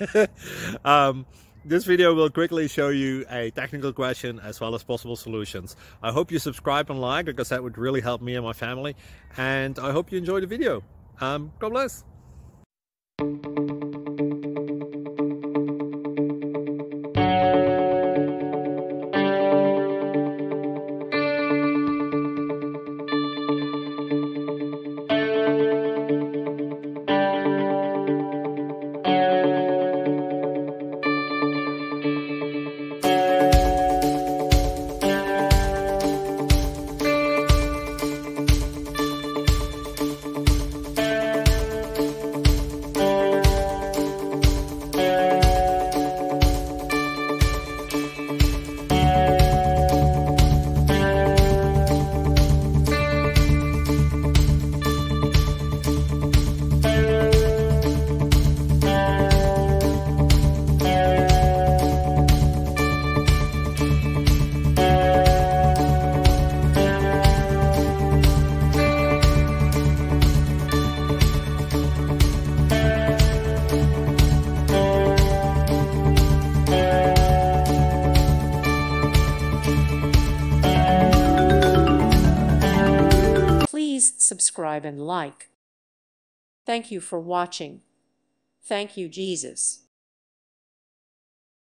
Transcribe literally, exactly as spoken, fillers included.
um, this video will quickly show you a technical question as well as possible solutions. I hope you subscribe and like, because that would really help me and my family. And I hope you enjoy the video. Um, God bless. Please subscribe and like. Thank you for watching. Thank you, Jesus.